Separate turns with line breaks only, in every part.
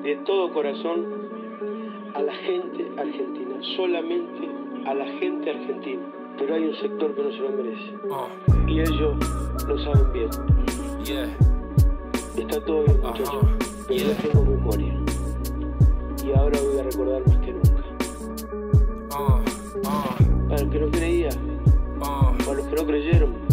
de todo corazón a la gente argentina, solamente a la gente argentina. Pero hay un sector que no se lo merece. Y ellos lo saben bien. Está todo bien, muchachos, pero yo tengo memoria. Y ahora voy a recordar más que nunca. Para los que no creían, para los que no creyeron.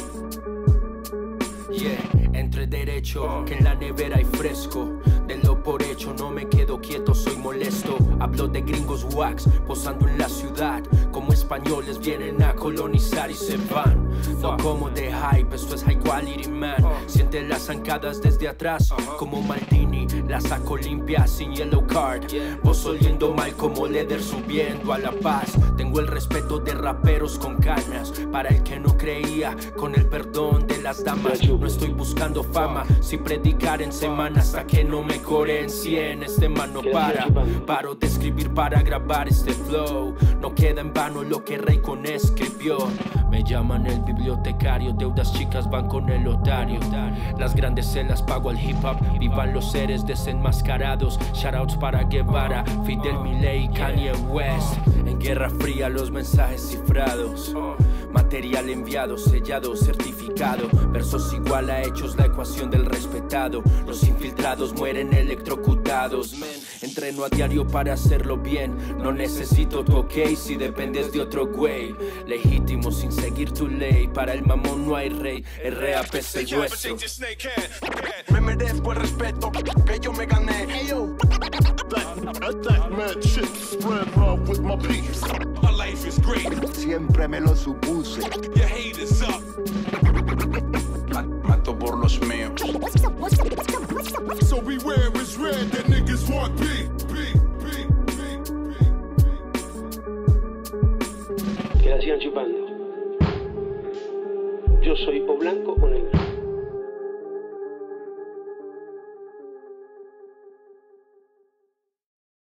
Entre derecho, que en la nevera hay fresco. De lo por hecho no me quedo quieto, soy molesto. Hablo de gringos wax, posando en la ciudad. Como españoles vienen a colonizar y se van. No como de hype, esto es high quality man. Siente las zancadas desde atrás, como Maldini. La saco limpia sin yellow card. Vos oliendo mal como Leder subiendo a La Paz. Tengo el respeto de raperos con canas. Para el que no creía, con el perdón de las damas. No estoy buscando fama, si predicar en semana hasta que no me core en 100. Este man no para, paro de escribir para grabar este flow. No queda en vano lo que Raycon escribió. Me llaman el bibliotecario, deudas chicas van con el otario. Las grandes se las pago al hip hop, vivan los seres desenmascarados. Shoutouts para Guevara, Fidel Milei, Kanye West. En Guerra Fría los mensajes cifrados. Material enviado, sellado, certificado. Versos igual a hechos, la ecuación del respetado. Los infiltrados mueren electrocutados. Entreno a diario para hacerlo bien. No necesito tu ok si dependes de otro güey. Legítimo sin seguir tu ley. Para el mamón no hay rey. El rap es el hueso.
Me merezco el respeto que yo me gané. That mad shit spread love with my peace. My life is great.
Siempre me lo supuse.
Your hate is up. Mato por los míos. So beware, it's red that niggas want beef.
Que la sigan chupando. Yo soy o blanco o negro.